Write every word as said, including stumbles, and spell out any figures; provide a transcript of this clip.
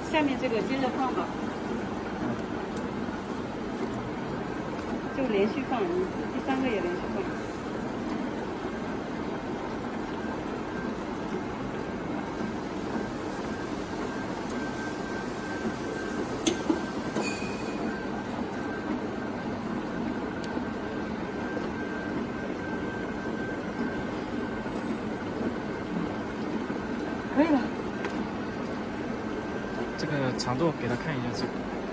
下面这个接着放吧，就连续放，第三个也连续放。可以了。 这个长度给他看一下，这个。